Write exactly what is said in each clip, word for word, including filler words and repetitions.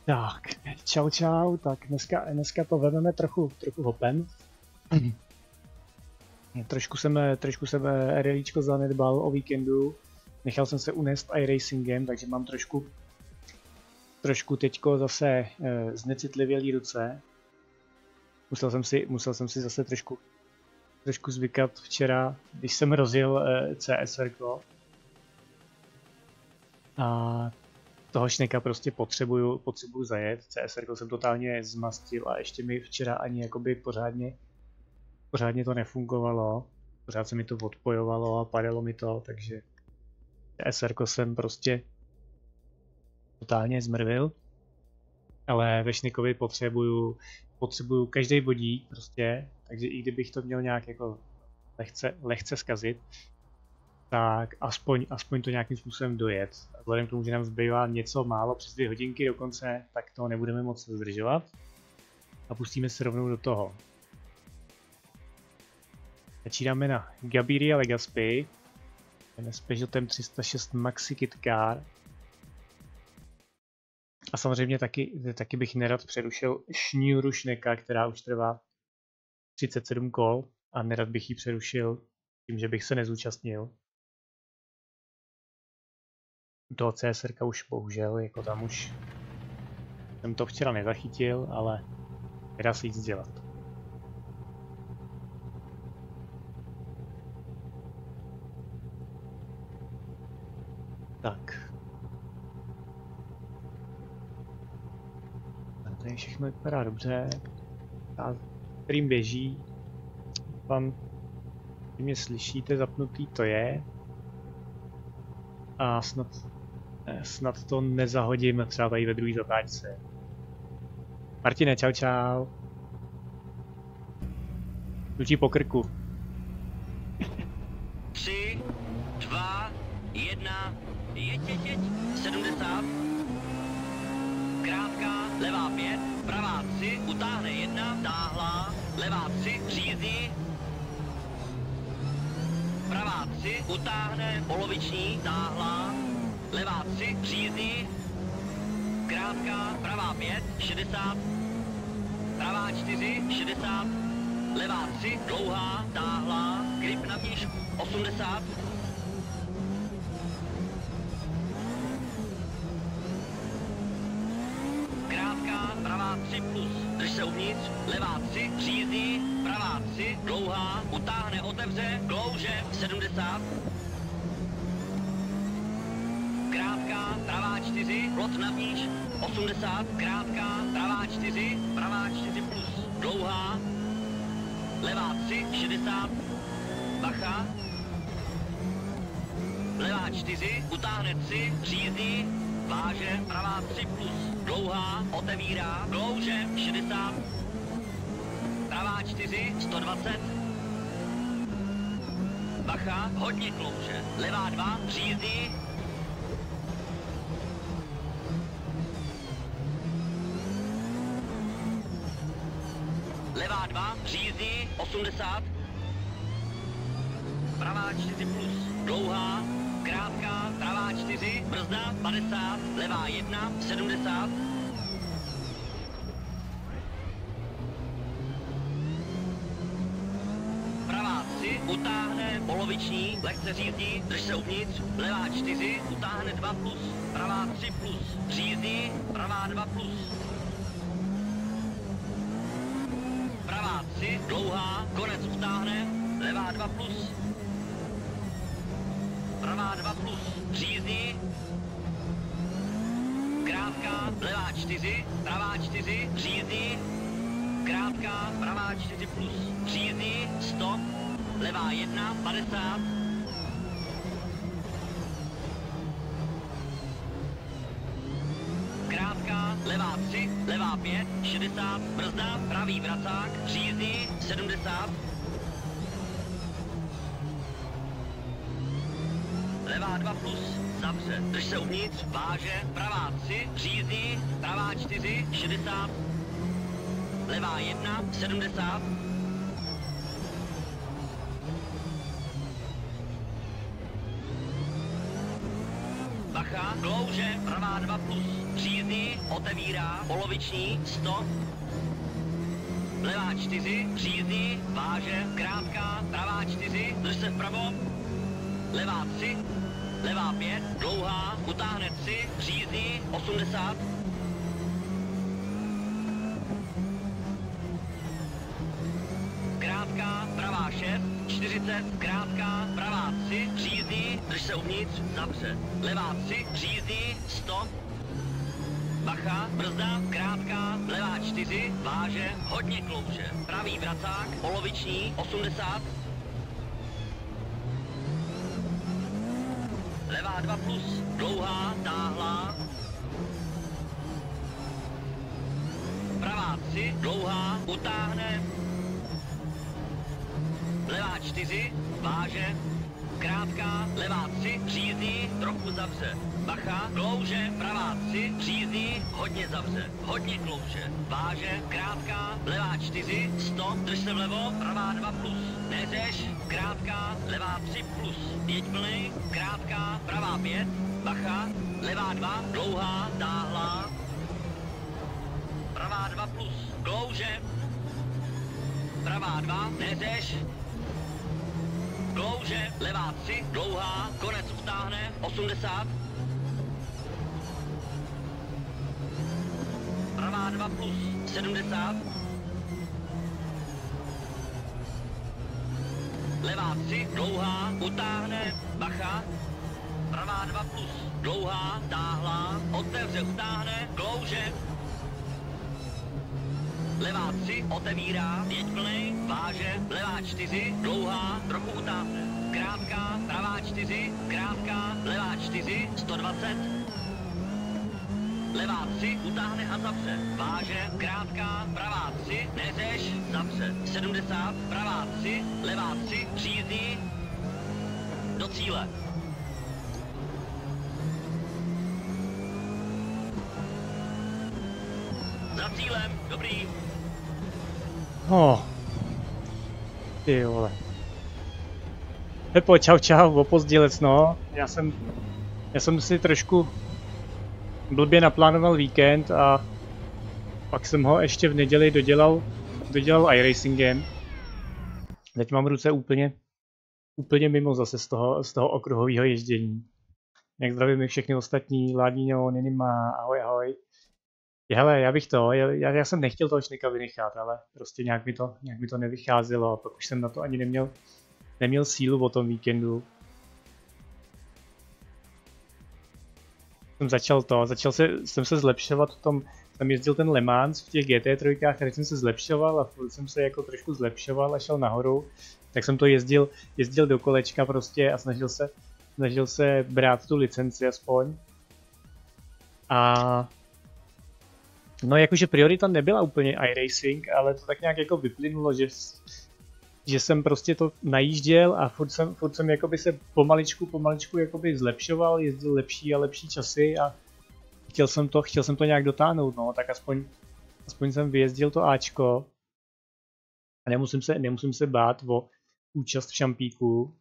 Tak, čau čau, tak dneska, dneska to vezmeme trochu, trochu hopem. trošku jsem, trošku jsem RLíčko zanedbal o víkendu. Nechal jsem se unést iRacingem, takže mám trošku, trošku teďko zase e, znecitlivělý ruce. Musel jsem si, musel jsem si zase trošku, trošku zvykat včera, když jsem rozjel e, CSRko. A toho šneka prostě potřebuju, potřebuju zajet. C S R jsem totálně zmastil a ještě mi včera ani jakoby pořádně, pořádně to nefungovalo. Pořád se mi to odpojovalo a padalo mi to, takže C S R jsem prostě totálně zmrvil. Ale ve šnekovi potřebuju, potřebuju každý bodík prostě, takže i kdybych to měl nějak jako lehce, lehce zkazit, tak aspoň, aspoň to nějakým způsobem dojet. A vzhledem k tomu, že nám zbývá něco málo přes dvě hodinky do konce, tak to nebudeme moc zdržovat. A pustíme se rovnou do toho. Začínáme na Gabiria Legacy. Jdeme s Peugeotem tři sta šest Maxi Kit Car. A samozřejmě taky, taky bych nerad přerušil šňůru šneka, která už trvá třicet sedm kol. A nerad bych ji přerušil tím, že bych se nezúčastnil. Toho CSRka už bohužel, jako tam už jsem to včera nezachytil, ale nedá se nic dělat. Tak. Tady všechno vypadá dobře. A stream běží. Vám, vy mě slyšíte, zapnutý to je. A snad, snad to nezahodím třeba tady ve druhé zatáčce. Martine, čau čau. Jdu po krku. tři, dva, jedna, jeď, jeď, jeď, sedmdesát. Krátká, levá pět, pravá tři, utáhne jedna, táhlá, levá tři, řízí. Pravá tři, utáhne, poloviční, táhlá, levá tři, řízí. Krátká, pravá pět, šedesát. Pravá čtyři, šedesát. Levá tři, dlouhá, táhlá, grip na výšku, osmdesát. Krátká, pravá tři plus, drž se uvnitř, levá tři, řízí, pravá tři, dlouhá, utáhne, otevře, klouže, sedmdesát. Krátká, pravá čtyři, plot na výš, osmdesát. Krátká, pravá čtyři, pravá čtyři plus, dlouhá, levá tři, šedesát. Bacha. Levá čtyři, utáhne tři, řízí, váže, pravá tři plus, dlouhá, otevírá, klouže, šedesát. Pravá čtyři, sto dvacet. Bacha, hodně klouže, levá dva, řízí. Levá dva, řízí, osmdesát. Pravá čtyři plus, dlouhá, krátká, pravá čtyři, brzda, padesát, levá jedna, sedmdesát. Pravá tři, utáhne, poloviční, lehce řízí, drž se uvnitř, levá čtyři, utáhne dva plus, pravá tři plus, řízí, pravá dva plus. Pravá tři, dlouhá, konec utáhne, levá dva plus. Pravá dva plus, řízí. Krátká, levá čtyři, pravá čtyři, řízí. Krátká, pravá čtyři plus, řízí, stop. Levá jedna, padesát. Krátká, levá tři, levá pět, šedesát, brzda, pravý vracák, řízí, sedmdesát. Levá dva plus, zavře, drž se uvnitř, váže, pravá tři, řízí, pravá čtyři, šedesát. Levá jedna, sedmdesát. bacha, klouže, pravá dva plus, příjezdný, otevírá, poloviční, sto, levá čtyři, příjezdný, váže, krátká, pravá čtyři, drž se vpravo, levá tři, levá pět, dlouhá, utáhne tři, příjezdný, osmdesát, krátká, pravá šest, čtyřicet, krátká, pravá tři, příjezdný, drž se uvnitř, zavře, levá tři, příjezdný, sto, bacha, brzda, krátká, levá čtyři, váže, hodně klouže, pravý vracák, poloviční, osmdesát, levá dva plus, dlouhá, táhlá, pravá tři, dlouhá, utáhne, levá čtyři, váže, krátká, levá tři, příjezdný, trochu zavře, bacha, klouže, pravá tři, příjezdný, hodně zavře, hodně klouže, váže, krátká, levá čtyři, sto, drž se vlevo, pravá dva plus, neřeš, krátká, levá tři plus, jeď plný, krátká, pravá pět, bacha, levá dva, dlouhá, táhlá, pravá dva plus, klouže, pravá dva, neřeš, klouže, levá tři, dlouhá, konec utáhne, osmdesát, pravá dva plus, sedmdesát, levá tři, dlouhá, utáhne, bacha, pravá dva plus, dlouhá, táhlá, otevře, utáhne, klouže, levá tři, otevírá, jeď plný, váže, levá čtyři, dlouhá, trochu utáhne, krátká, pravá čtyři, krátká, levá čtyři, sto dvacet, levá tři, utáhne a zavře, váže, krátká, pravá tři, neřeš, zavře, sedmdesát, pravá tři, levá tři, příjezdný, do cíle. Za cílem, dobrý. Oh. Ty vole. Pepo, čau čau, opozdělec, no. Já jsem, já jsem si trošku blbě naplánoval víkend a pak jsem ho ještě v neděli dodělal, dodělal iRacingem. Teď mám ruce úplně, úplně mimo zase z toho, z toho okruhového ježdění. Jak zdravím všechny ostatní, Ládíňo, Ninima, ahoj ahoj. Hele, já bych to, já, já jsem nechtěl toho Šnika vynechat, ale prostě nějak mi to, nějak mi to nevycházelo a pak už jsem na to ani neměl, neměl sílu o tom víkendu. Jsem začal to, začal se, jsem se zlepšovat v tom, jsem jezdil ten Le Mans v těch G T tři, který jsem se zlepšoval a furt jsem se jako trošku zlepšoval a šel nahoru, tak jsem to jezdil, jezdil do kolečka prostě a snažil se, snažil se brát tu licenci aspoň. A no jakože priorita nebyla úplně iRacing, ale to tak nějak jako vyplynulo, že, že jsem prostě to najížděl a furt jsem, furt jsem jakoby se pomaličku, pomaličku jakoby zlepšoval, jezdil lepší a lepší časy a chtěl jsem to, chtěl jsem to nějak dotáhnout, no, tak aspoň, aspoň jsem vyjezdil to Ačko a nemusím se, nemusím se bát o účast v šampíku.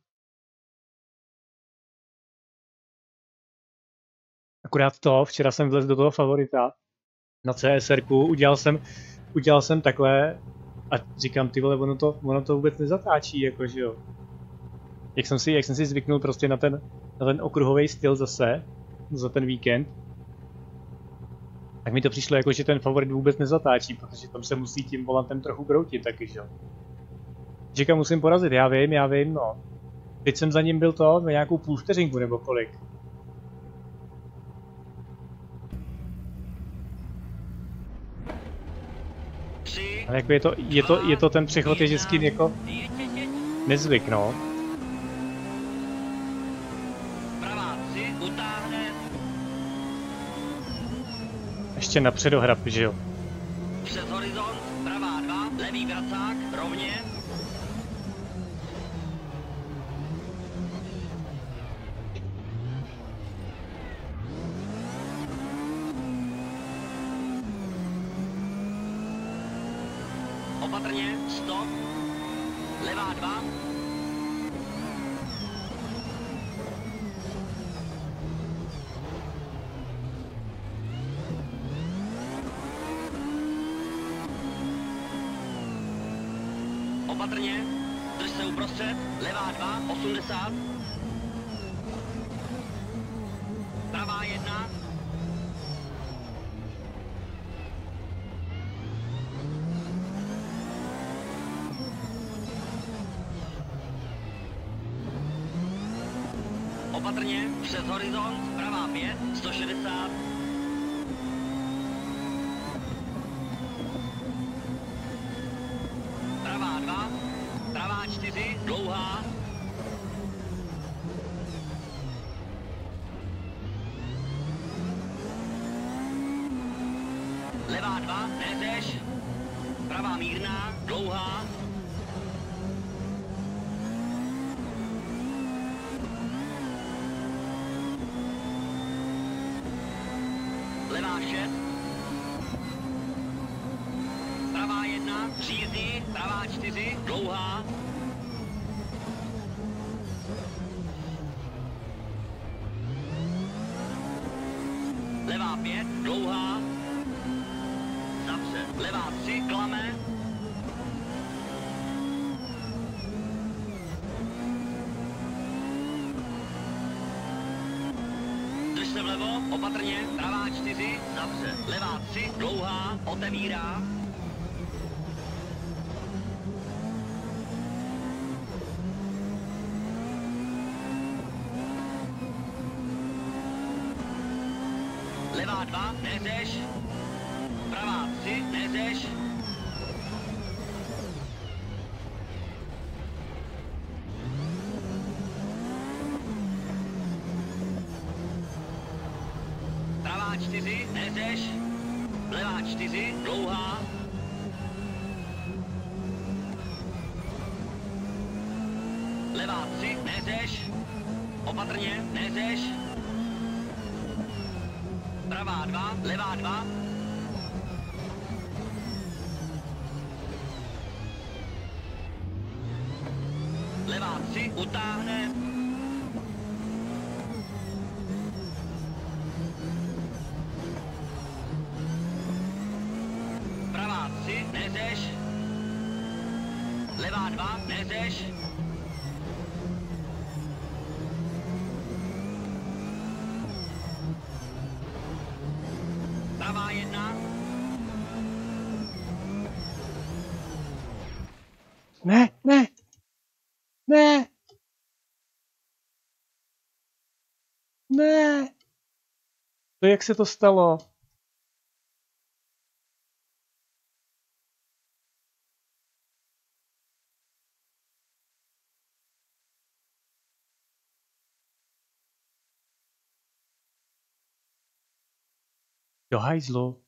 Akorát to, včera jsem vlez do toho favorita na C S R ku, udělal jsem, udělal jsem takhle a říkám, ty vole, ono to, ono to vůbec nezatáčí, jakože jo. Jak jsem si, jak jsem si zvyknul prostě na ten, na ten okruhový styl zase, za ten víkend, tak mi to přišlo jako, že ten favorit vůbec nezatáčí, protože tam se musí tím volantem trochu broutit taky, že jo. Říkám, musím porazit, já vím, já vím, no. Teď jsem za ním byl to, na nějakou půl vteřinku nebo kolik. Ale jako je to, je to, je to ten přechod je vždycky jako nezvyk, no. Ještě na předohrab, že jo. Přes horizont, pravá dva, levý vracák, rovně. Opatrně, stop, levá dva. opatrně, drž se uprostřed, levá dva, osmdesát, pravá jedna, opatrně, přes horizont, pravá pět, sto šedesát, pravá dva, pravá čtyři, dlouhá, levá dva, neřeš, pravá mírná, dlouhá, levá šest, pravá jedna, řízdí, pravá čtyři, dlouhá, levá pět, dlouhá, zapře, levá tři, klame, drž se vlevo, opatrně, pravá čtyři, zapře, levá tři, dlouhá, otevírá, levá dva, neřeš, pravá tři, neřeš, pravá čtyři, neřeš, levá čtyři, dlouhá, levá tři, neřeš, opatrně, neřeš, pravá dva, levá dva, levá tři, utáhne, pravá tři, neřeš, levá dva, neřeš, pravá jedna, Ne, ne! Ne! Ne! To jak se to stalo? Do hajzlu.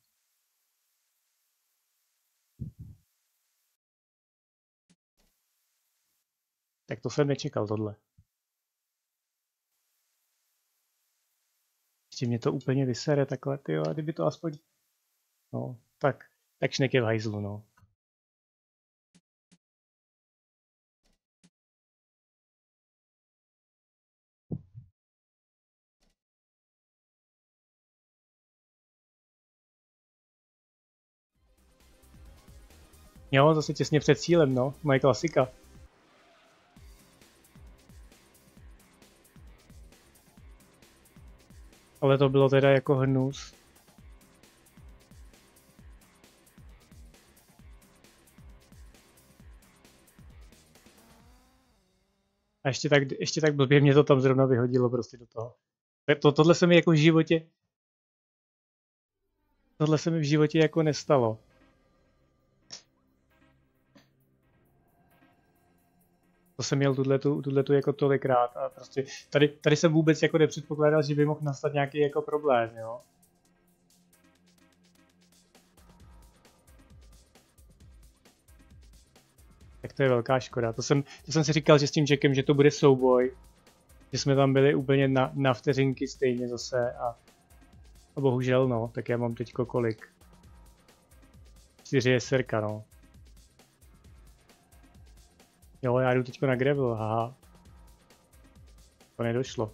Tak to jsem nečekal, tohle. Ještě mě to úplně vysere takhle, tyjo, a kdyby to aspoň... No, tak, tak šnek je v hajzlu, no. Jo, zase těsně před cílem, no, moje klasika. Ale to bylo teda jako hnus. A ještě tak, ještě tak blbě mě to tam zrovna vyhodilo prostě do toho. To, tohle se mi jako v životě... Tohle se mi v životě jako nestalo. To jsem měl tuto, tuto jako tolikrát a prostě tady, tady jsem vůbec jako nepředpokládal, že by mohl nastat nějaký jako problém, jo. Tak to je velká škoda. To jsem, to jsem si říkal, že s tím Jackem, že to bude souboj. Že jsme tam byli úplně na, na vteřinky stejně zase a, a bohužel no, tak já mám teďko kolik? Čtyři je serka, no. Jo, já jdu teďko na gravel, haha. To nedošlo.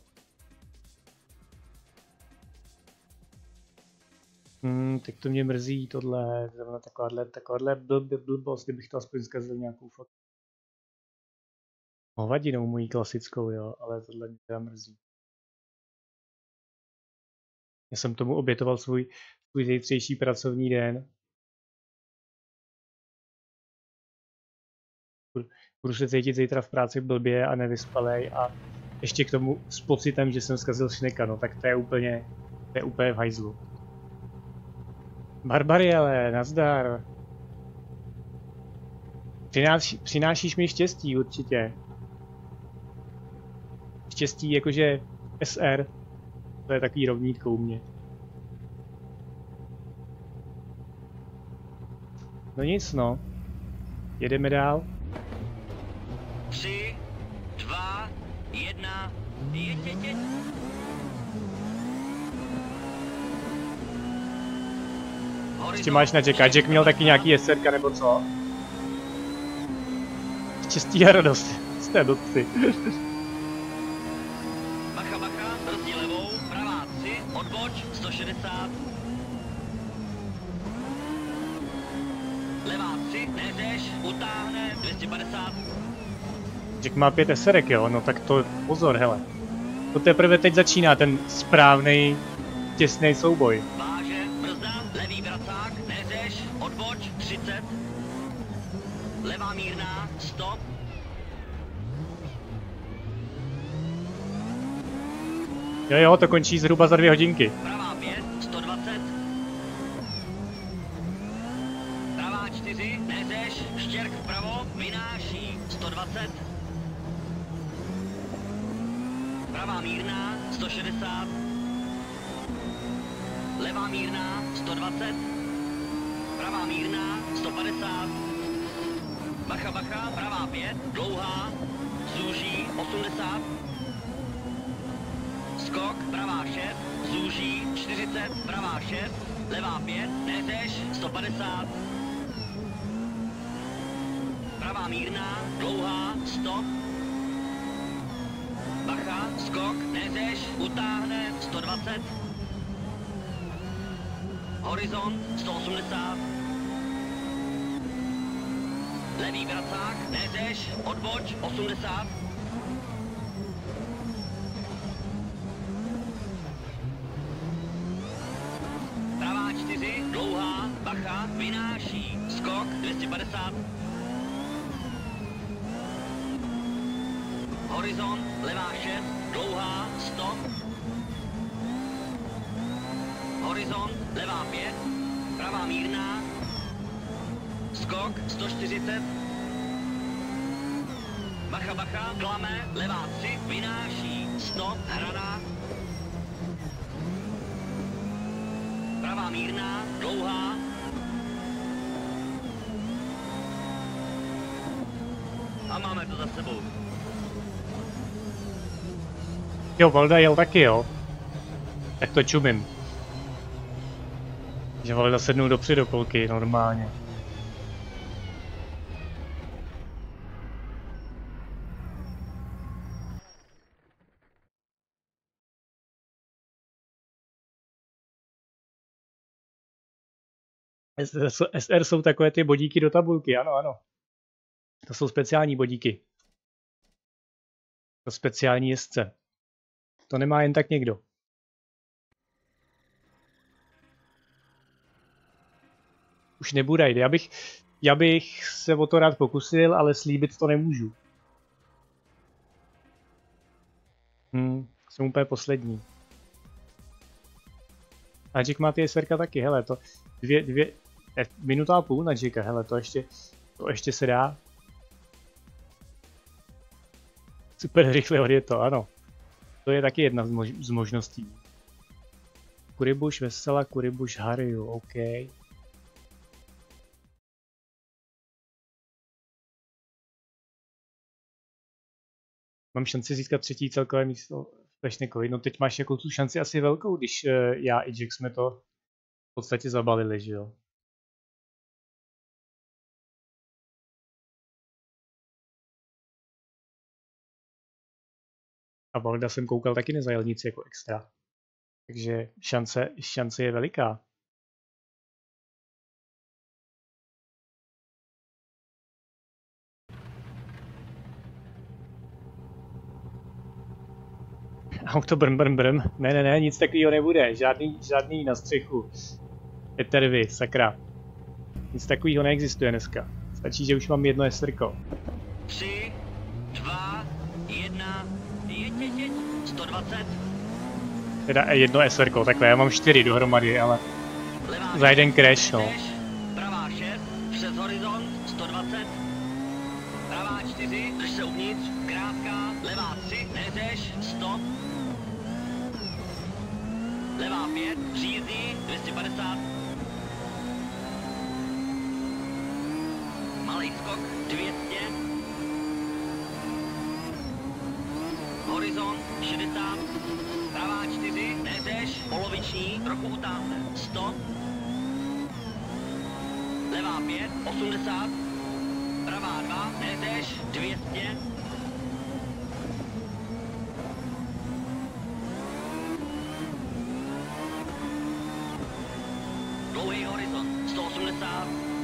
Hmm, tak to mě mrzí tohle, zrovna takováhle, takováhle blb, blbost, kdybych to aspoň zkazil nějakou fotku. Hovadinou mojí klasickou, jo, ale tohle mě teda mrzí. Já jsem tomu obětoval svůj, svůj zítřejší pracovní den. Budu se cítit zítra v práci blbě a nevyspalej a ještě k tomu s pocitem, že jsem zkazil Šneka, no tak to je úplně, to je úplně v hajzlu. Barbariele, nazdar. Přináš, přinášíš mi štěstí určitě. Štěstí jakože S R, to je takový rovnítko u mě. No nic no, jedeme dál. tři, dva, jedna, jeď, jeď, jeď. Ještě máš na Jacka. Jack měl taky nějaký S R nebo co? Štěstí a radost z té dotci. Bacha, bacha, brzdí levou, pravá tři, odboč, sto šedesát. Levá tři, neřeš, utáhne, dvě stě padesát. Jack má pět S R, jo, no tak to pozor, hele. To teprve teď začíná ten správný těsný souboj. Váže, brzda, levý vracák, neřeš, odboč, třicet. Levá mírná, stop. Jo jo, to končí zhruba za dvě hodinky. Pravá pět, sto dvacet. Pravá čtyři, neřeš, štěrk vpravo, vynáší, sto dvacet. Pravá mírná, sto šedesát. Levá mírná, sto dvacet. Pravá mírná, sto padesát. Bacha, bacha, pravá pět, dlouhá, zúží, osmdesát. Skok, pravá šest, zúží, čtyřicet, pravá šest, levá pět, neřeš, sto padesát. Pravá mírná, dlouhá, stop. Bacha, skok, neřeš, utáhne, sto dvacet. Horizont, sto osmdesát. Levý vracák, neřeš, odboč, osmdesát. Pravá čtyři, dlouhá, bacha, vynáší, skok, dvě stě padesát. Horizont, levá šest, dlouhá, stop. Horizont, levá pět, pravá mírná. Skok, sto čtyřicet. Bacha, bacha, klame, levá tři, vynáší, stop, hraná. Pravá mírná, dlouhá. A máme to za sebou. Jo, Volda jel taky, jo. Tak to čumím. Že Volda sednul dopředu kolky, normálně. S R jsou takové ty bodíky do tabulky, ano, ano. To jsou speciální bodíky. To speciální jezdce. To nemá jen tak někdo. Už nebude jít. Já bych, já bych se o to rád pokusil, ale slíbit to nemůžu. Hm, jsem úplně poslední. A Jack má ty S R ka taky, hele, to dvě, dvě, minuta a půl na Jacka, hele, to ještě, to ještě se dá. Super rychle odjet to, ano. To je taky jedna z, mož z možností. Kuribuš, Vesela, Kuribuš, Hariu, OK. Mám šanci získat třetí celkové místo ve Šnekovi. No teď máš jako tu šanci asi velkou, když uh, já i Jack jsme to v podstatě zabalili, že jo. A Volda jsem koukal taky nezajel nic jako extra. Takže šance, šance je veliká. Auto brm brm brm. Ne, ne, ne, nic takového nebude. Žádný, žádný na střechu. Etervy, sakra. Nic takového neexistuje dneska. Stačí, že už mám jedno eserko. tři, dva, jedna, jeď, jeď, jeď, sto dvacet. Teda jedno eserko, takhle, já mám čtyři dohromady, ale za jeden crash, no. Pravá šest, přes horizont, sto dvacet. Pravá čtyři, drž se uvnitř, krátká, levá tři, neřeš, stop. Levá pět, příjezdí, dvě stě padesát. Malý skok, dvě stě. Horizont, šedesát. Pravá čtyři, neřeš, poloviční, trochu utáhne, sto. Levá pět, osmdesát. Pravá dva, neřeš, dvě stě. Dlouhý horizont, sto osmdesát.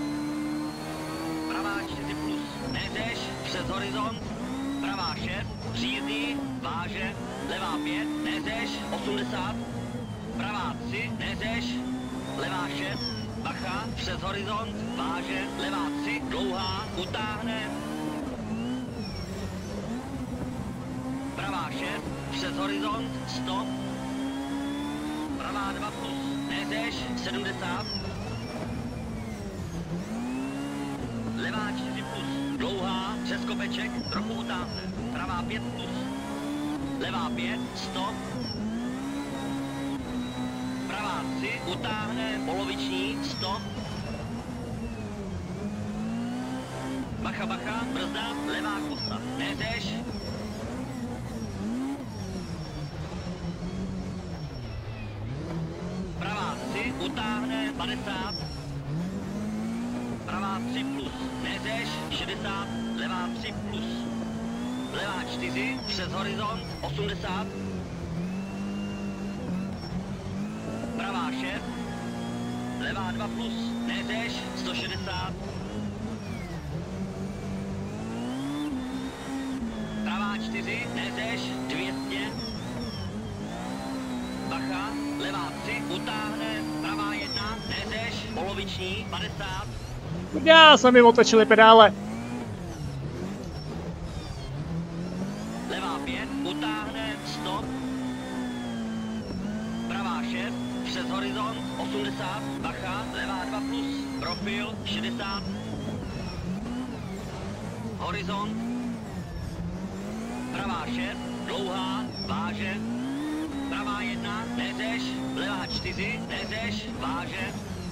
Pravá čtyři plus, neřeš, přes horizont. Pravá šest, příjezdí, váže. Levá pět, neřeš, osmdesát. Pravá tři, neřeš. Levá šest, bacha, přes horizont, váže. Levá tři, dlouhá, utáhne. Pravá šest, přes horizont, stop. Pravá dva plus, neřeš, sedmdesát. Levá čtyři plus, dlouhá, přes kopeček, trochu utáhne. Pravá pět plus. Levá pět, stop. Pravá tři, utáhne, poloviční, stop. Bacha, bacha, brzda, levá kosa, neřeš. Pravá tři, utáhne, padesát. Pravá tři plus, neřeš, šedesát. Levá tři plus. Levá čtyři, přes horizont, osmdesát. Pravá šest. Levá dva plus, neřeš, sto šedesát. Pravá čtyři, neřeš, dvě stě. Bacha, levá tři, utáhne. Pravá jedna, neřeš, poloviční, padesát. Já jsem mi otočili pedále. Levá pět, utáhne, stop. Pravá šest, přes horizont, osmdesát. Bacha, levá dva plus, profil, šedesát. Horizont. Pravá šest, dlouhá, váže. Pravá jedna, neřeš. Levá čtyři, neřeš, váže.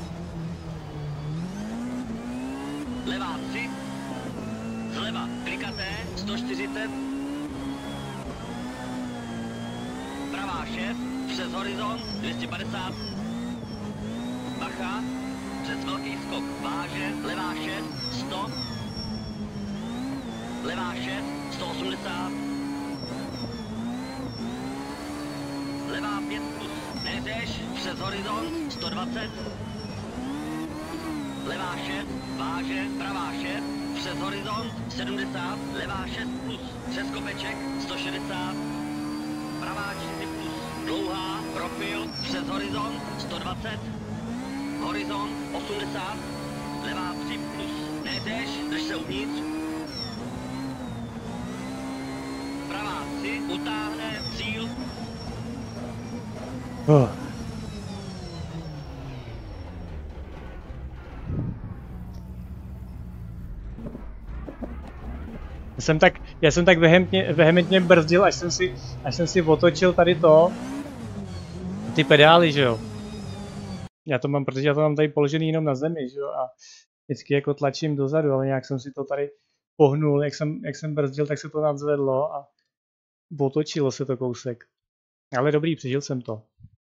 Levá tři. Zleva, klikaté, sto čtyřicet. Pravá šest, přes horizont, dvě stě padesát. Bacha, přes velký skok, váže. Levá šest, sto. Levá šest, sto osmdesát. Levá pět plus, neřeš, přes horizont, sto dvacet. Levá šest, váže, pravá šest, přes horizont, sedmdesát. Levá šest plus, přes kopeček, sto šedesát. Pravá čtyři plus, dlouhá, profil, přes horizont, sto dvacet. Horizont, osmdesát. Levá tři plus, neřeš, drž se uvnitř. Pravá tři, utáhne, cíl. Oh. Já jsem tak, já jsem tak vehementně, vehementně brzdil, až jsem si, až jsem si otočil tady to, ty pedály, že jo. Já to mám, protože já to mám tady položený jenom na zemi, že jo, a vždycky jako tlačím dozadu, ale nějak jsem si to tady pohnul, jak jsem, jak jsem brzdil, tak se to nadzvedlo a otočilo se to kousek. Ale dobrý, přežil jsem to.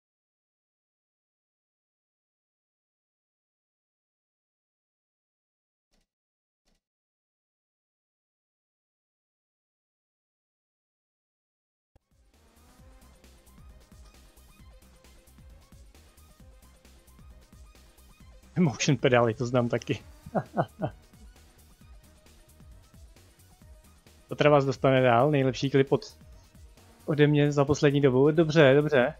Motion pedály, to znám taky. To teda vás dostane dál, nejlepší klip od, ode mě za poslední dobu. Dobře, dobře.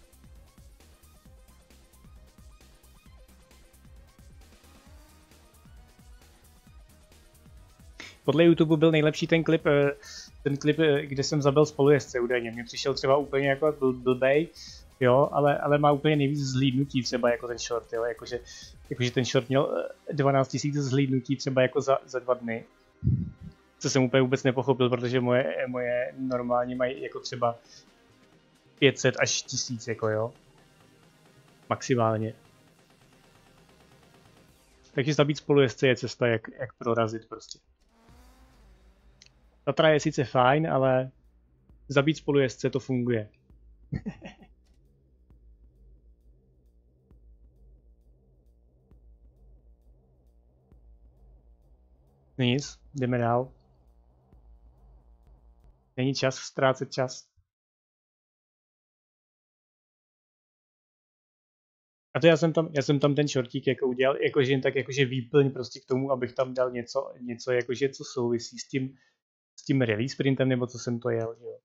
Podle YouTube byl nejlepší ten klip, ten klip, kde jsem zabil spolujezdce údajně. Mně přišel třeba úplně jako bl blbej, jo, ale, ale má úplně nejvíc zhlídnutí třeba jako ten short, jo, jakože, jakože ten short měl dvanáct tisíc zhlídnutí třeba jako za, za dva dny. Co jsem úplně vůbec nepochopil, protože moje, moje normálně mají jako třeba pět set až tisíc, jako jo. Maximálně. Takže zabít spolujezdce je cesta, jak, jak prorazit prostě. Tatra je sice fajn, ale zabít spolujezdce to funguje. Nic, jdeme dál. Není čas ztrácet čas. A to já jsem tam, já jsem tam ten shortík jako udělal, jakože jen tak jakože výplň prostě k tomu, abych tam dal něco, něco jakože co souvisí s tím, s tím release sprintem, nebo co jsem to jel, jo.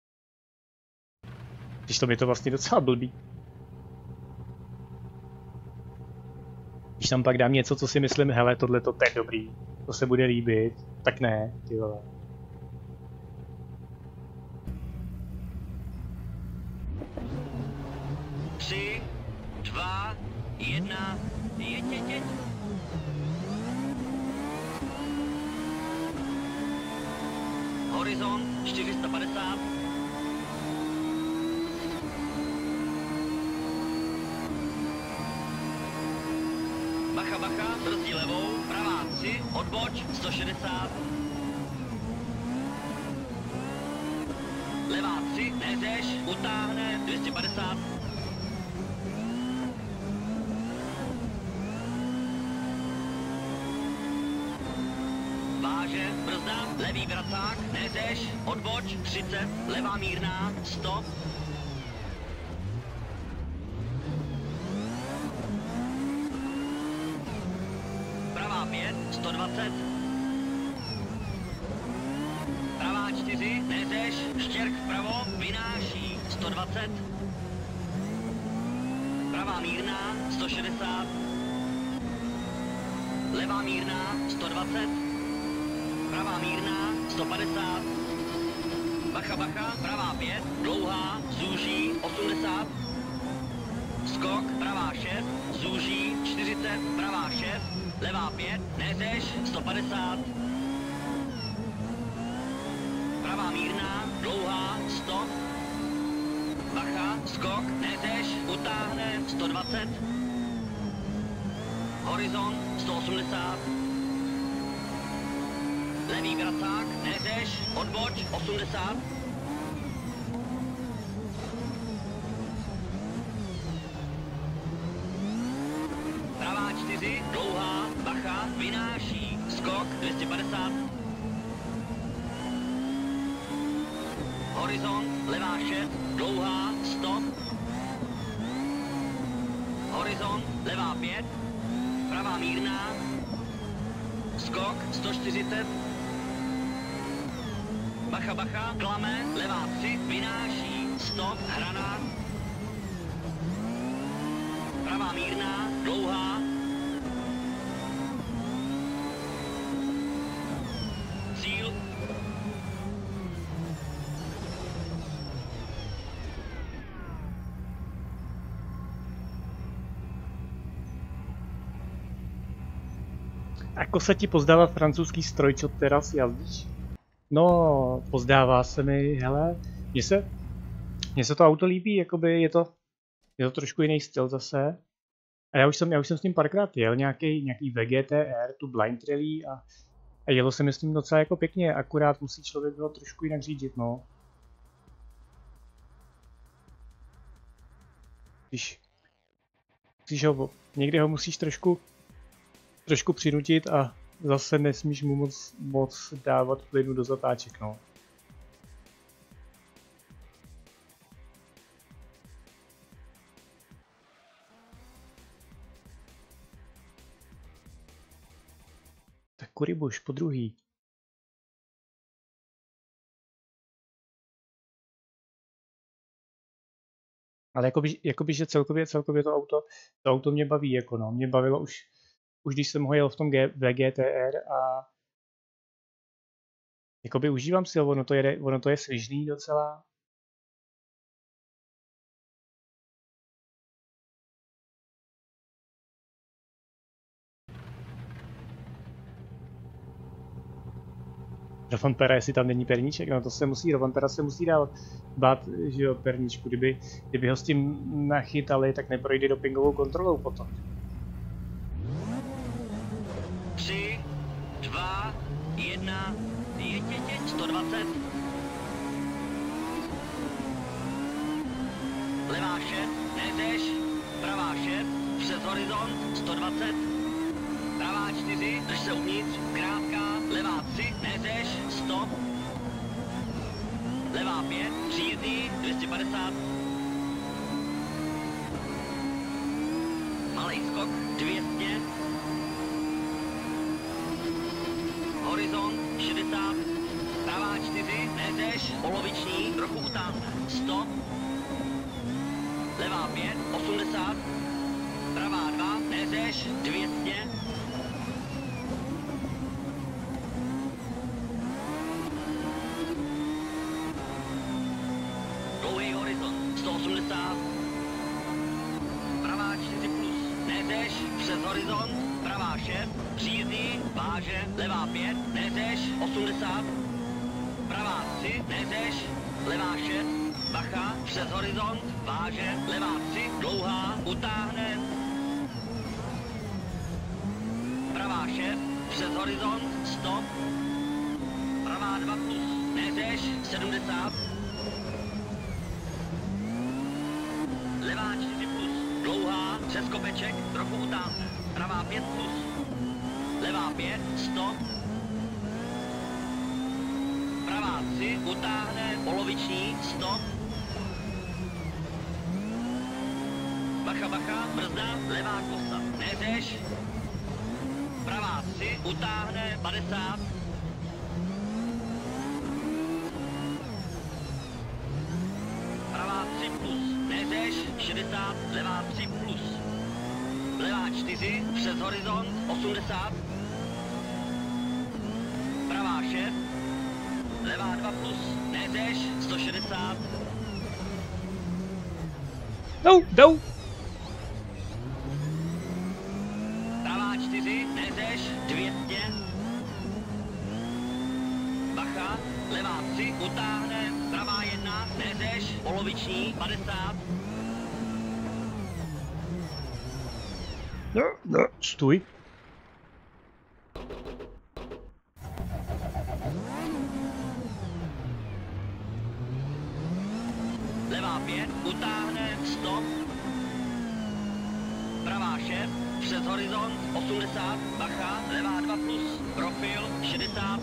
Když to mi to vlastně docela blbý. Když tam pak dám něco, co si myslím, hele, tohle to je dobrý, to se bude líbit, tak ne, ty vole. Tři, dva, jedna, jeď, jeď, jeď. Horizont čtyři sta padesát. Bacha, bacha, brzdí levou, pravá tři, odboč sto šedesát. Levá tři, neřeš, utáhne dvě stě padesát. Váže, brzda, levý vracák, neřeš, odboč třicet, levá mírná, sto. Pravá pět, sto dvacet. Pravá čtyři, neřeš, štěrk vpravo, vynáší, sto dvacet. Pravá mírná, sto šedesát. Levá mírná, sto dvacet. Pravá mírná, sto padesát. Bacha, bacha, pravá pět, dlouhá, zúží, osmdesát. Skok, pravá šest, zúží, čtyřicet, pravá šest. Levá pět, neřeš, sto padesát. Pravá mírná, dlouhá, sto. Bacha, skok, neřeš, utáhne, sto dvacet. Horizont, sto osmdesát. Levý vracák, neřeš, odboč, osmdesát. Pravá čtyři, dlouhá, bacha, vynáší, skok, dvě stě padesát. Horizont, levá šest, dlouhá, sto. Horizont, levá pět, pravá mírná, skok, sto čtyřicet. Bacha, bacha, klame, levá tři, vynáší, stop, hranát. Pravá mírná, dlouhá. Cíl. Ako se ti pozdává francouzský stroj, čo teraz jazdíš? No, pozdává se mi, hele, mně se, mně se to auto líbí, jakoby je to, je to trošku jiný styl zase. A já už jsem, já už jsem s tím párkrát jel, nějaký, nějaký V G T R, tu Blind Rally a, a jelo se mi s tím docela jako pěkně, akurát musí člověk ho trošku jinak řídit, no. Když, když ho, někdy ho musíš trošku, trošku přinutit a zase nesmíš mu moc, moc dávat plynu do zatáček, no. Tak Kuribuš, po druhý. Ale jakoby, jakoby že celkově, celkově to auto, to auto mě baví, jako no. Mě bavilo už, už když jsem ho jel v tom V G T R a jakoby užívám si ho, ono to je, ono to je svižný docela. Rovanpera, jestli tam není perníček, no to se musí, Rovanpera se musí dál bát, že jo, perníčku, kdyby, kdyby ho s tím nachytali, tak neprojde dopingovou kontrolou potom. tři, dva, jedna, jeď, jeď, jeď, sto dvacet. Levá šest, nejdeš, pravá šest, přes horizont, sto dvacet. Pravá čtyři, drž se uvnitř, krátká, levá tři, nejdeš, stop. Levá pět, příjezdný, dvě stě padesát. Malej skok, dvě stě. Horizont, šedesát. Pravá čtyři, nejdeš, poloviční, trochu utáhne, stop. Levá pět, osmdesát. Pravá dva, nejdeš, dvě stě. Dlouhý horizont, sto osmdesát. Pravá čtyři plus, nejdeš, přes horizont. Pravá šest, příjezdný, váže, levá pět, nejdeš, osmdesát. Pravá tři, nejdeš, levá šest, bacha, přes horizont, váže, levá tři, dlouhá, utáhne. Pravá šest, přes horizont, stop. Pravá dva plus, nejdeš, sedmdesát. Levá čtyři plus, dlouhá, přes kopeček, trochu utáhne. Pravá pět plus, levá pět, stop. Pravá tři, utáhne, poloviční, stop. Bacha, bacha, brzda, levá kosa, nejdeš. Pravá tři, utáhne, padesát. Pravá tři plus, nejdeš, šedesát, levá tři plus. Levá čtyři, přes horizont, osmdesát. Pravá šest, levá dva plus, nejdeš, sto šedesát. Jdou, jdou! Pravá čtyři, nejdeš, dvě stě. Bacha, levá tři, utáhne, pravá jedna, nejdeš, poloviční, padesát. No, no, stůj. Levá pět, utáhne, stop. Pravá šest, přes horizont, osmdesát, bacha, levá dva plus, profil, šedesát.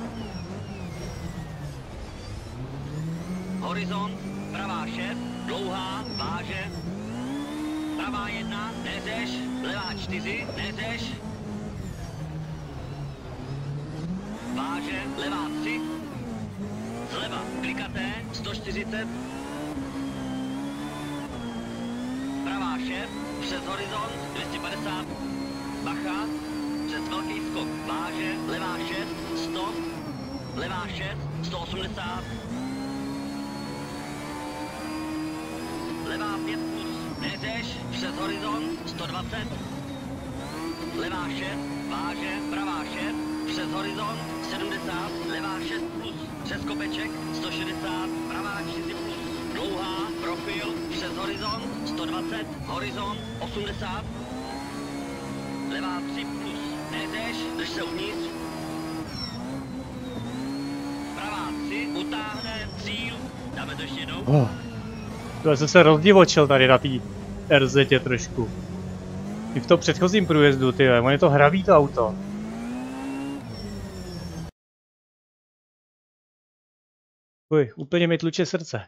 Horizont, pravá šest, dlouhá, váže. Pravá jedna, nejdeš, levá čtyři, nejdeš. Váže, levá tři. Zleva, klikaté, sto čtyřicet. Pravá šest, přes horizont, dvě stě padesát. Bacha, přes velký skok, váže, levá šest, sto. Levá šest, sto osmdesát. Levá pět plus, nejdeš, přes horizont, sto dvacet. Levá šest, váže, pravá šest, přes horizont, sedmdesát. Levá šest plus, přes kopeček, sto šedesát. Pravá čtyři plus, dlouhá, profil, přes horizont, sto dvacet. Horizont, osmdesát. Levá tři plus, nejdeš, drž se uvnitř. Pravá tři, utáhne, cíl. Dáme to ještě jednou. Oh. Já jsem se rozdivočil tady na té R Z trošku. I v tom předchozím průjezdu, ty, on je to hravý to auto. Uj, úplně mi tluče srdce.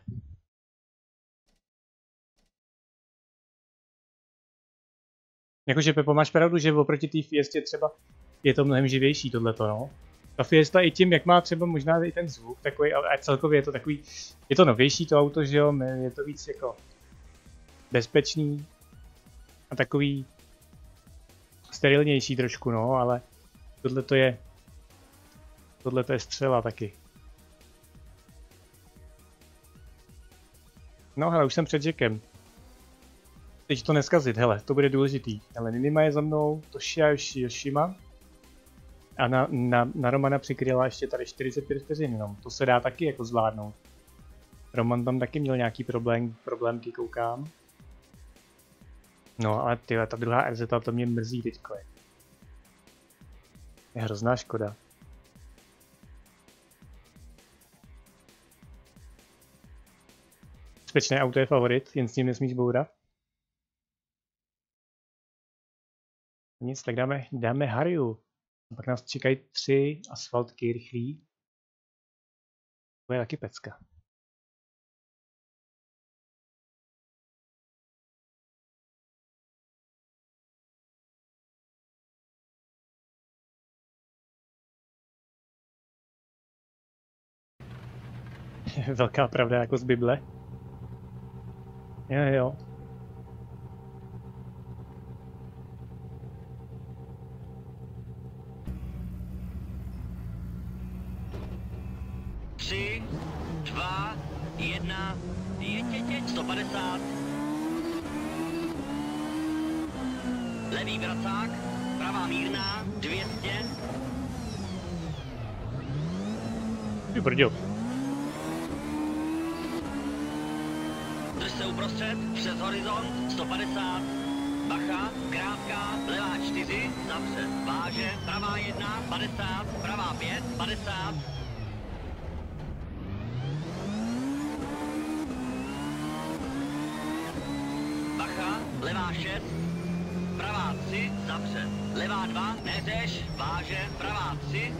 Jakože Pepo, máš pravdu, že oproti té Fiestě třeba je to mnohem živější tohleto, no. Ta Fiesta i tím, jak má třeba možná i ten zvuk takový, ale celkově je to takový, je to novější to auto, že jo, je to víc jako, bezpečný a takový sterilnější trošku, no, ale tohle to je tohle to je střela taky. No hele, už jsem před Jackem. Teď to neskazit, hele, to bude důležitý. Hele, Ninima je za mnou, Toshia Yoshima. A na, na, na Romana přikryla ještě tady čtyřicet pět vteřin, no. To se dá taky jako zvládnout. Roman tam taky měl nějaký problém, problémky, koukám. No ale tyhle, ta druhá R Z, to mě mrzí teďko. Je. je hrozná škoda. Bezpečné auto je favorit, jen s ním nesmíš bourat. Nic, tak dáme, dáme Harju. Pak nás čekají tři asfaltky rychlý. To je taky pecka. Velká pravda jako z Bible. Jo, jo. Tři, dva, jedna, jeď, jeď, jeď, sto padesát. Levý vracák, pravá mírná, dvě stě. Ty brďo. Drž se uprostřed, přes horizont, sto padesát. Bacha, krátká, levá čtyři, zapřed, váže, pravá jedna, padesát, pravá pět, padesát. Bacha, levá šest, pravá tři, zapřed, levá dva, neřeš, váže, pravá tři.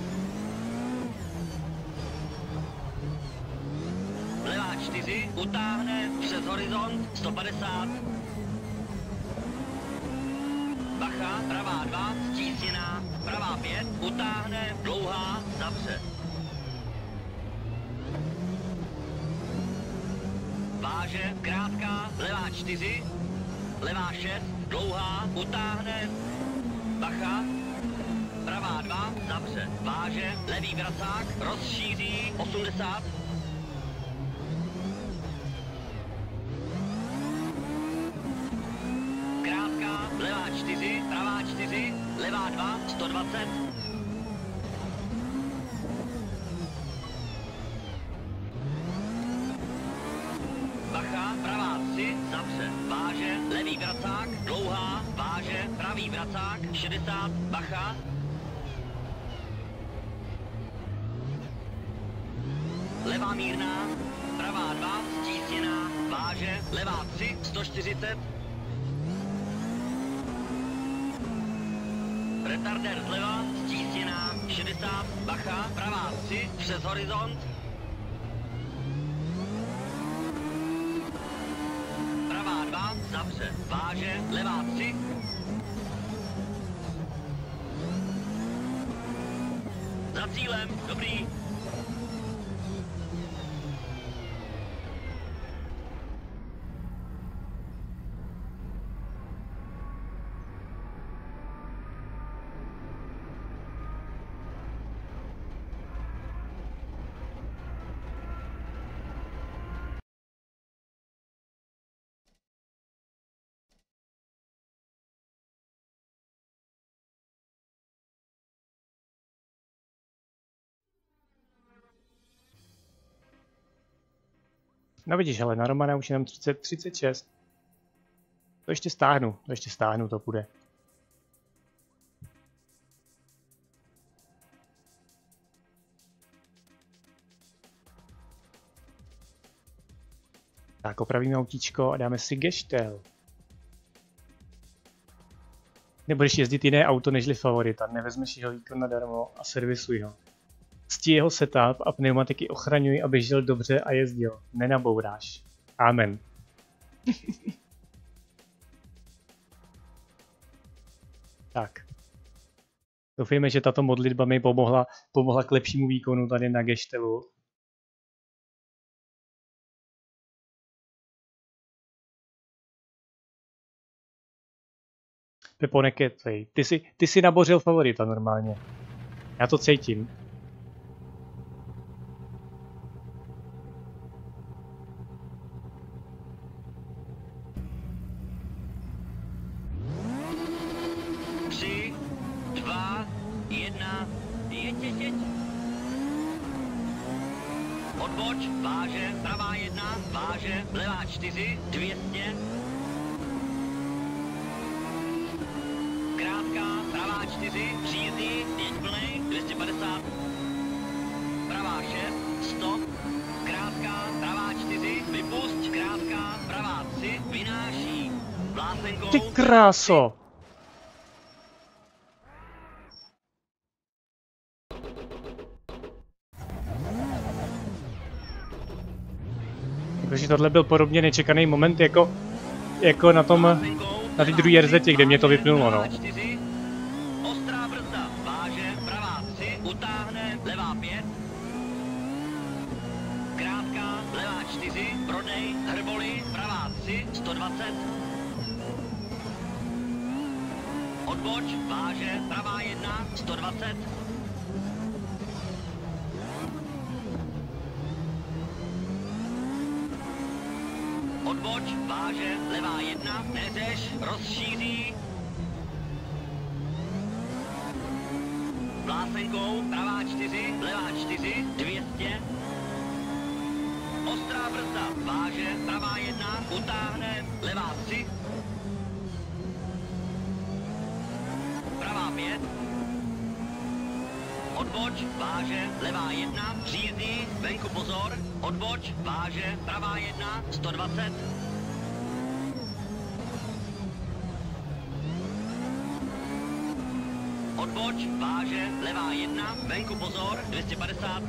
Levá čtyři, utáhne, přes horizont, sto padesát. Bacha, pravá dva, stísněná, pravá pět, utáhne, dlouhá, zapřed. Váže, krátká, levá čtyři, levá šest, dlouhá, utáhne, bacha, pravá dva, zapřed. Váže, levý vracák, rozšíří, osmdesát. Levá čtyři, pravá čtyři, levá dva, sto dvacet. Bacha, pravá tři, zapřed, váže, levý vracák, dlouhá, váže, pravý vracák, šedesát, bacha. Levá mírná, pravá dva, stísněná, váže, levá tři, sto čtyřicet. Retardér zleva, stísněná, šedesát, bacha, pravá tři, přes horizont. Pravá dva, zapřed, váže, levá tři. Za cílem, dobrý. No vidíš, ale na Romana už jenom třicet, třicet šest. To ještě stáhnu, to ještě stáhnu, to půjde. Tak opravíme autíčko a dáme si geštel. Nebudeš jezdit jiné auto nežli favorita, nevezmeš jeho výkon nadarmo a servisuj ho. Ctí jeho setup a pneumatiky ochraňuj, aby žil dobře a jezdil. Nenabouráš. Amen. Tak. Doufejme, že tato modlitba mi pomohla, pomohla k lepšímu výkonu tady na geštelu. Pepo, nekecej. Ty jsi, ty jsi nabořil favorita normálně. Já to cítím. Tři, dva, jedna, jeď, jeď, jeď. Odboč, váže, pravá jedna, váže, levá čtyři, dvě stě. Krátká, pravá čtyři, příjezdný, jeď plnej, dvě stě padesát. Pravá šest, stop. Krátká, pravá čtyři, vypust, krátká, pravá tři, vynáší. Vlásenkou. Ty kráso! Takže tohle byl podobně nečekaný moment jako, jako na tom, na té druhé R Z, kde mě to vypnulo, no. Ostrá brzda, váže, pravá tři, utáhne, levá pět. Krátká, levá čtyři, prodej, hrboly, pravá tři, sto dvacet. Odboč, váže, pravá jedna, sto dvacet. Odboč, váže, levá jedna, neřeš, rozšíří. Vlásenkou, pravá čtyři, levá čtyři, dvě stě. Ostrá brzda, váže, pravá jedna, utáhne, levá tři. Pravá pět. Odboč, váže, levá jedna, příjezdný, venku pozor. Odboč, váže, pravá jedna, sto dvacet. Odboč, váže, levá jedna, venku pozor, dvě stě padesát.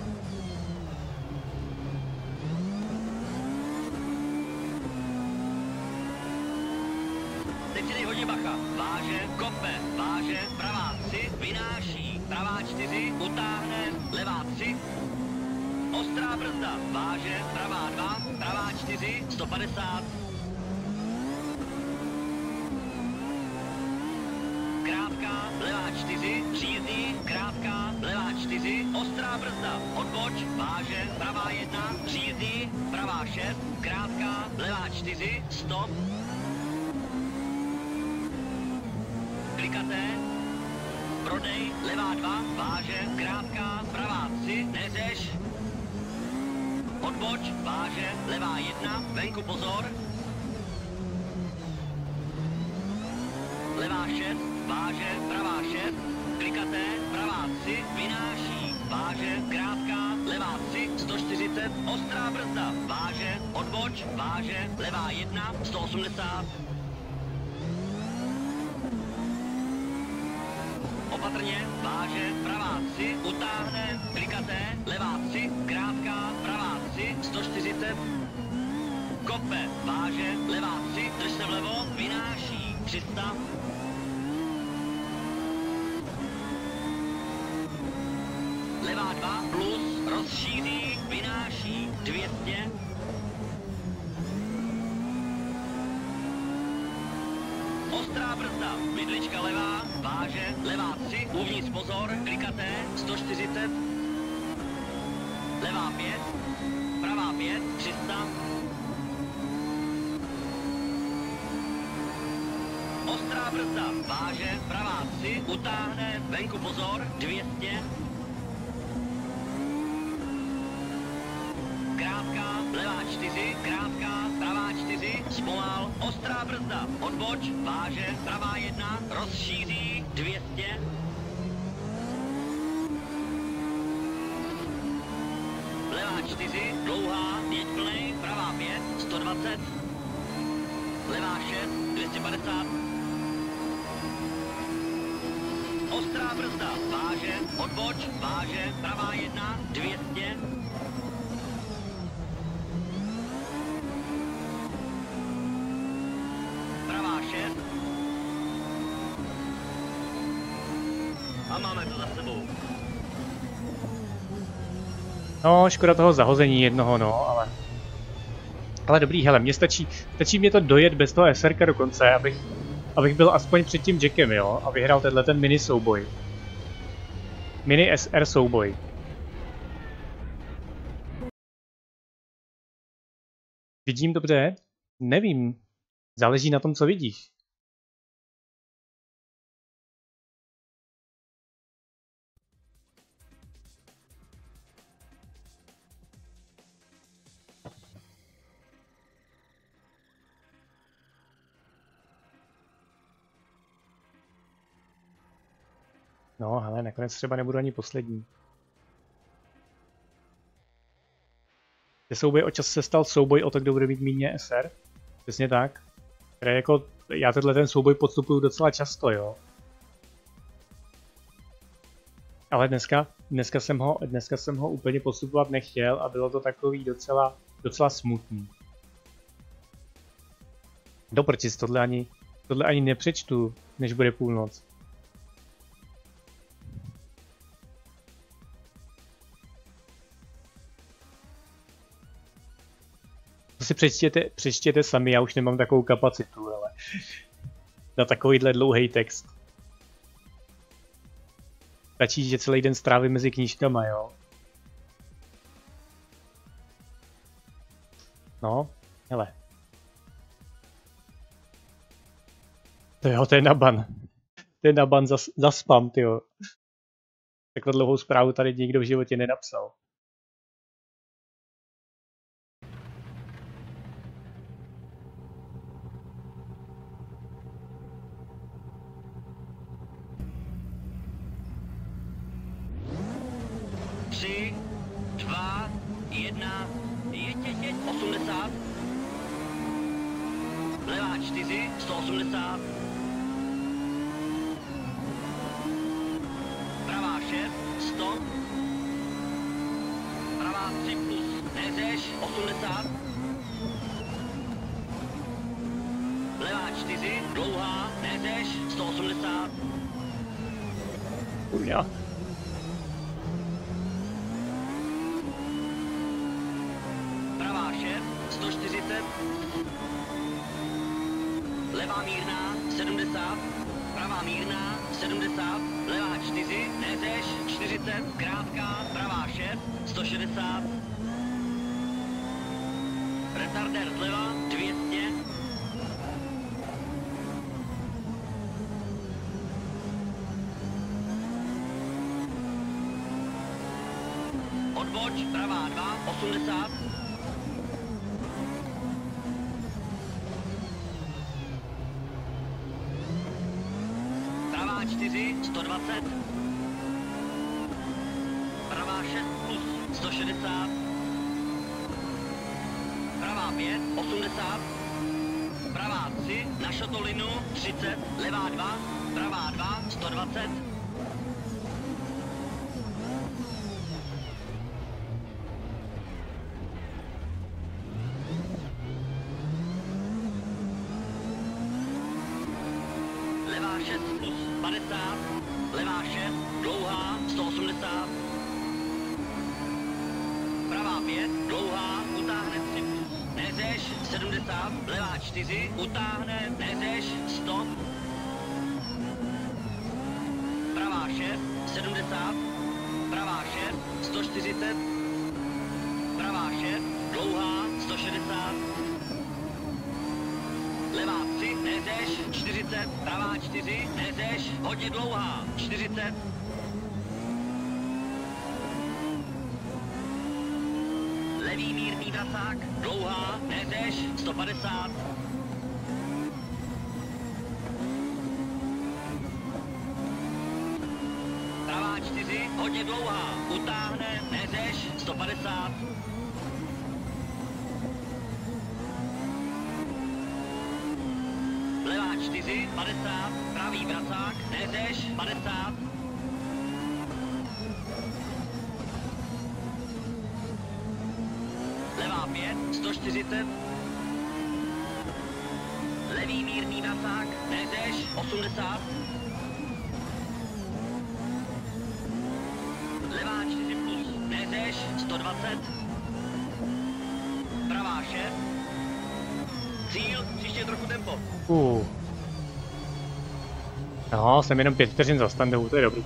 Teď si dej hodně bacha, váže, kope, váže, pravá tři, vynáší, pravá čtyři, utáhne, levá tři. Ostrá brzda, váže, pravá dva, pravá čtyři, sto padesát. Krátká, levá čtyři, příjezdný, krátká, levá čtyři, ostrá brzda, odboč, váže, pravá jedna, příjezdný, pravá šest, krátká, levá čtyři, stop. Klikaté. Prodej, levá dva, váže, krátká, pravá tři, neřeš. Odboč, váže, levá jedna, venku pozor. Levá šest, váže, pravá šest, klikaté, pravá tři, vynáší, váže, krátká, levá tři, sto čtyřicet, ostrá brzda, váže, odboč, váže, levá jedna, sto osmdesát. Opatrně, váže, pravá tři, utáhne, klikaté, levá tři, krátká, pravá tři, sto čtyřicet. Kope, váže, levá tři, drž se vlevo, vynáší, tři sta. Levá dva, plus, rozšíří, vynáší, dvě stě. Ostrá brzda, vidlička levá, váže, levá tři, uvnitř pozor, klikaté, sto čtyřicet. Levá pět, pravá pět, tři sta. Ostrá brzda, váže, pravá tři, utáhne, venku pozor, dvě stě. Krátká, levá čtyři, krátká, pravá čtyři, zpomal, ostrá brzda, odboč, váže, pravá jedna, rozšíří, dvě stě. Levá čtyři, dlouhá, jeď plnej, pravá pět, sto dvacet. Levá šest, dvě stě padesát. Ostrá brzda, váže, odboč, váže, pravá jedna, dvě stě. A máme to za sebou. No, škoda toho zahození jednoho, no, ale... Ale dobrý, hele, mně stačí, stačí mě to dojet bez toho SRka do konce, abych, abych byl aspoň před tím Jackem, jo, a vyhrál tenhle ten mini souboj. Mini S R souboj. Vidím dobře? Nevím. Záleží na tom, co vidíš. No, hele, nakonec třeba nebudu ani poslední. Ten souboj o čas se stal souboj o to, kdo bude mít míně S R. Přesně tak. Které jako, já tenhle ten souboj podstupuju docela často, jo. Ale dneska, dneska, jsem ho, dneska jsem ho úplně podstupovat nechtěl a bylo to takový docela, docela smutný. Doprčis, tohle ani, tohle ani nepřečtu, než bude půlnoc. To si přečtěte, přečtěte sami, já už nemám takovou kapacitu, ale na takovýhle dlouhý text. Stačí, že celý den strávím mezi knížkama, jo. No, hele. To jo, to je na ban. To je na ban za, za spam, tyjo. Takhle dlouhou zprávu tady nikdo v životě nenapsal. tři, dva, jedna, jeď, jeď, jeď, osmdesát. Levá čtyři, sto osmdesát. Pravá šest, sto. Pravá tři plus, neřeš, osmdesát. Levá čtyři, dlouhá, neřeš, sto osmdesát. Kurňa. Pravá šest, sto čtyřicet. Levá mírná, sedmdesát. Pravá mírná, sedmdesát. Levá čtyři, neřeš, čtyřicet. Krátká, pravá šest, sto šedesát. Retarder zleva, dvě stě. Odboč, pravá dva, osmdesát. Pravá čtyři, sto dvacet. Pravá šest plus, sto šedesát. Pravá pět, osmdesát. Pravá tři, na šotolinu, třicet. Levá dva, pravá dva, sto dvacet. Levá šest plus, padesát. Levá šest, dlouhá, sto osmdesát. Pravá pět, dlouhá, utáhne tři plus. Neřeš, sedmdesát. Levá čtyři, utáhne, neřeš, sto. Pravá šest, sedmdesát. Pravá šest, sto čtyřicet. Pravá šest, dlouhá, sto šedesát. Levá tři, neřeš, čtyřicet. Pravá čtyři, neřeš, hodně dlouhá, čtyřicet. Levý mírný vracák, dlouhá, neřeš, sto padesát. Pravá čtyři, hodně dlouhá, utáhne, neřeš, sto padesát. Levá čtyři, padesát. Pravý vracák, neřeš, padesát. Levá pět, sto čtyřicet. Levý mírný vracák, neřeš, osmdesát. Levá čtyři plus, neřeš, sto dvacet. Pravá šest. Cíl, příště trochu tempo. Uh. No, jsem jenom pět vteřin za standou, to je dobrý.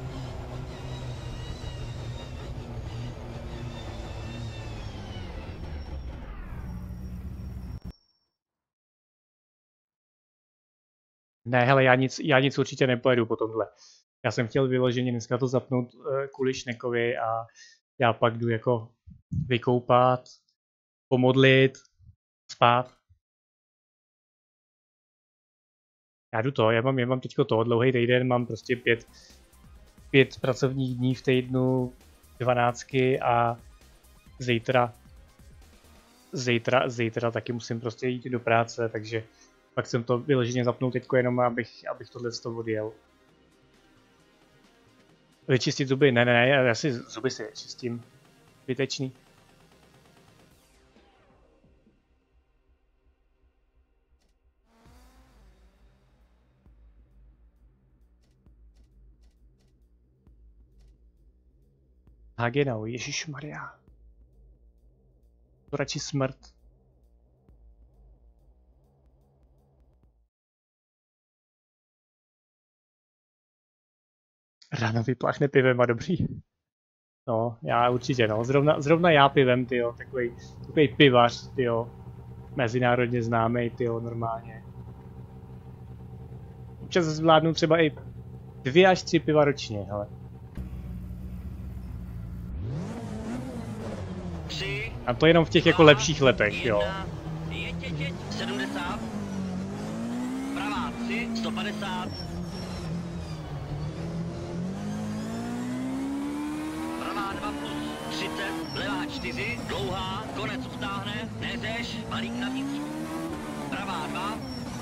Ne, hele, já nic, já nic určitě nepojedu po tomhle. Já jsem chtěl vyloženě dneska to zapnout uh, kvůli Šnekovi a já pak jdu jako vykoupat, pomodlit, spát. Já jdu to, já mám, já mám teďko to, dlouhý týden, mám prostě pět, pět pracovních dní v týdnu, dvanáctky a zítra, zítra, zítra taky musím prostě jít do práce, takže pak jsem to vyloženě zapnul teďko jenom, abych, abych tohle z toho odjel. Vyčistit zuby? Ne, ne, ne, já si zuby si čistím. Vytečný. Hagenau, ježišmarja. To radši smrt. Ráno vypláchne pivem a dobrý. No, já určitě no, zrovna, zrovna já pivem, tyjo, takový, takový pivař, tyjo. Mezinárodně známý, tyjo, normálně. Občas zvládnu třeba i dvě až tři piva ročně, hele. A to jenom v těch jako lepších letech, jo. sedmdesát, pravá tři, sto padesát. Pravá dva plus třicet, levá čtyři, dlouhá, konec utáhne, neřeš, balík navíc. Pravá dva.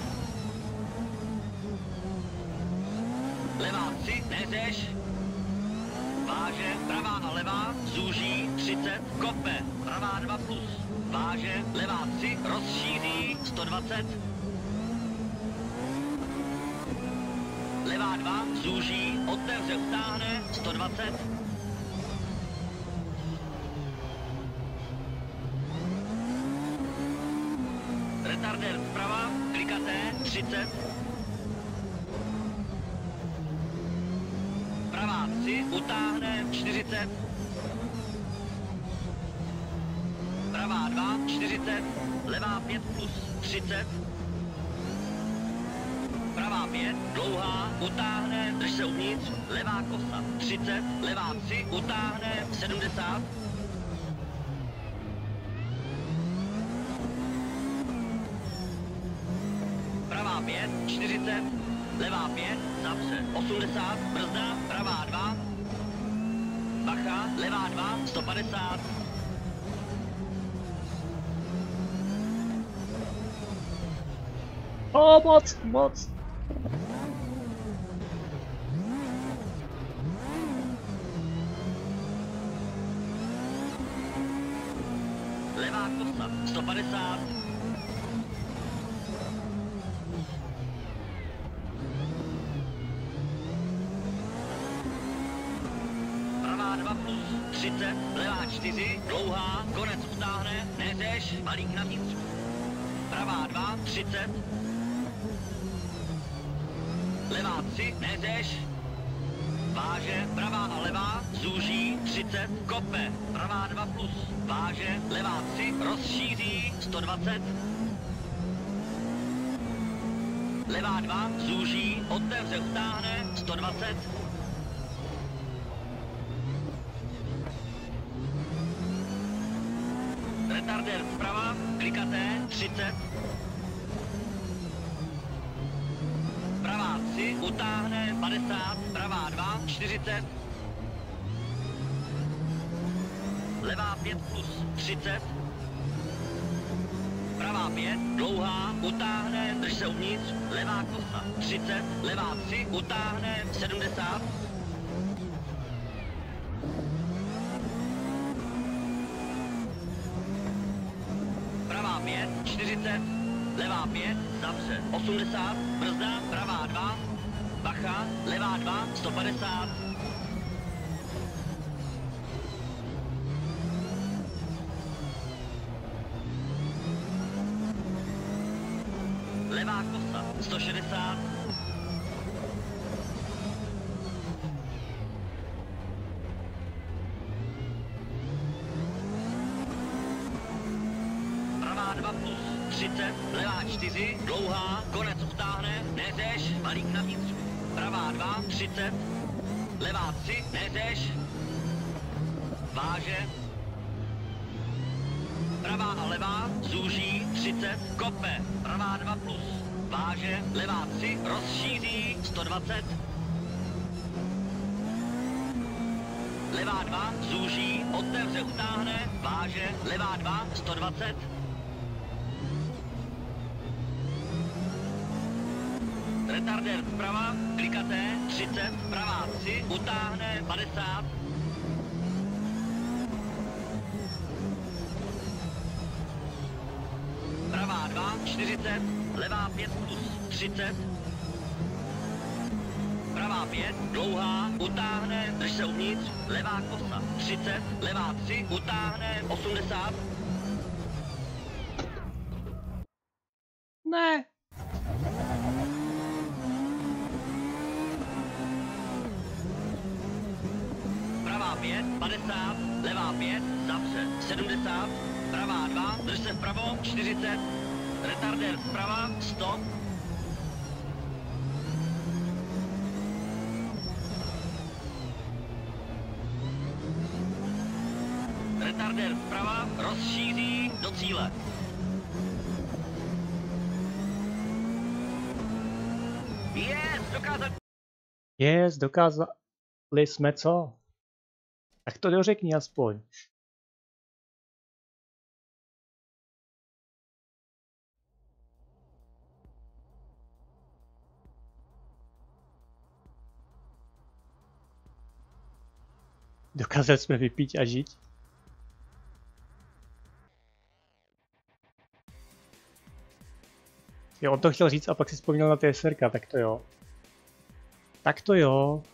Levá tři, neřeš. Váže, pravá a levá, zúží, třicet, kope, pravá dva plus, váže, levá tři, rozšíří, sto dvacet. Levá dva, zúží, otevře, utáhne, sto dvacet. Retardér vprava, klikaté, třicet. Pravá tři, utáhne, čtyřicet. Pravá dva, čtyřicet. Levá pět plus, třicet. Pravá pět, dlouhá, utáhne, drž se uvnitř. Levá kosa, třicet. Levá tři, utáhne, sedmdesát. Pravá pět, čtyřicet. Levá pět, zavře, osmdesát, brzda, pravá dva. Bacha, levá dva, sto padesát. O, moc, moc. Levá kosa, sto padesát. Pravá dva plus, třicet, levá čtyři, dlouhá, konec utáhne, neřeš, balík na vnitř. Pravá dva, třicet. Levá tři, neřeš. Váže, pravá a levá, zúží, třicet, kope, pravá dva plus, váže, levá tři, rozšíří, sto dvacet. Levá dva, zúží, otevře, utáhne, sto dvacet. Retardér vprava, klikaté, třicet. Pravá tři, utáhne, padesát, pravá dva, čtyřicet. Levá pět plus, třicet. Pravá pět, dlouhá, utáhne, drž se uvnitř. Levá kosa, třicet. Levá tři, utáhne, sedmdesát. Pravá pět, čtyřicet. Levá pět, zavře, osmdesát, brzda, pravá dva, bacha, levá dva, sto padesát. Levá kosa, sto šedesát. třicet, levá čtyři, dlouhá, konec utáhne, neřeš, balík na vnitřku. Pravá dva, třicet, levá tři, neřeš, váže. Pravá a levá, zúží, třicet, kope, pravá dva plus, váže, levá tři, rozšíří, sto dvacet. Levá dva, zúží, otevře, utáhne, váže, levá dva, sto dvacet. Retardér vprava, klikaté, třicet, pravá tři, utáhne, padesát. Pravá dva, čtyřicet, levá pět plus, třicet. Pravá pět, dlouhá, utáhne, drž se uvnitř, levá kosa, třicet, levá tři, utáhne, osmdesát. Ne. Pravá pět, padesát, levá pět, zapře, sedmdesát. Pravá dva, drž se vpravo, čtyřicet. Retardér vprava, sto. Retardér vprava, rozšíří do cíle. Yes, dokázal... Yes, dokázali jsme co? Tak to dořekni aspoň. Dokázali jsme vypít a žít. Jo, on to chtěl říct a pak si vzpomněl na T S R K, tak to jo. Tak to jo.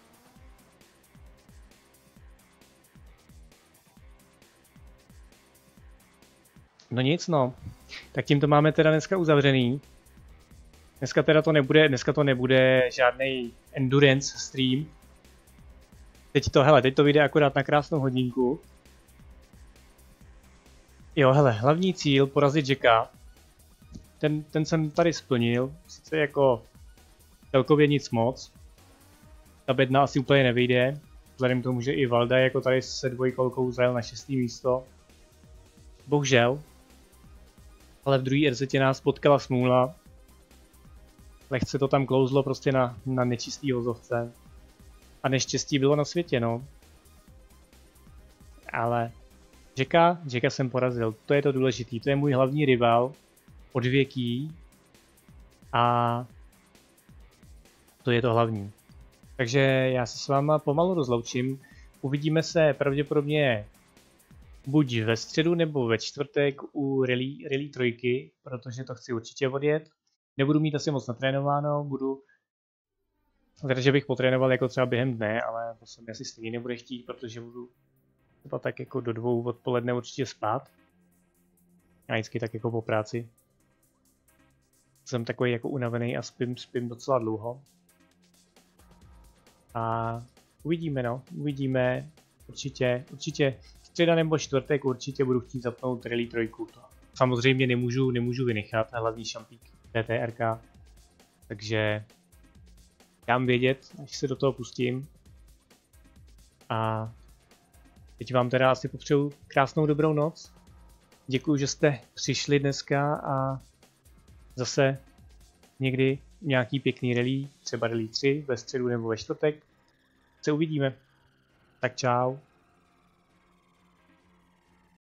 No nic no. Tak tím to máme teda dneska uzavřený. Dneska teda to nebude, dneska to nebude žádný endurance stream. Teď to, hele, teď to vyjde akorát na krásnou hodinku. Jo, hele, hlavní cíl porazit Jacka. Ten, ten jsem tady splnil, sice jako celkově nic moc. Ta bedna asi úplně nevyjde, vzhledem k tomu, že i Valda jako tady se dvojkolkou zajel na šestý místo. Bohužel. Ale v druhé R Z nás potkala smůla. Lehce to tam klouzlo prostě na, na nečistý vozovce. A neštěstí bylo na světě, no. Ale Jacka, Jacka jsem porazil, to je to důležitý, to je můj hlavní rival od věký a to je to hlavní. Takže já se s váma pomalu rozloučím, uvidíme se pravděpodobně buď ve středu nebo ve čtvrtek u Rally, Rally trojky, protože to chci určitě odjet. Nebudu mít asi moc natrénováno, budu teda, že bych potrénoval jako třeba během dne, ale to se mi asi stejně nebude chtít, protože budu třeba tak jako do dvou odpoledne určitě spát. A vždycky tak jako po práci. Jsem takový jako unavený a spím, spím docela dlouho. A uvidíme no, uvidíme, určitě, určitě středa nebo čtvrtek určitě budu chtít zapnout Rally trojku. Samozřejmě nemůžu, nemůžu vynechat hlavní šampík T T R K, takže dám vědět, až se do toho pustím. A teď vám teda asi popřeju krásnou dobrou noc. Děkuju, že jste přišli dneska a zase někdy nějaký pěkný rally, třeba rally tři ve středu nebo ve čtvrtek. Se uvidíme. Tak čau.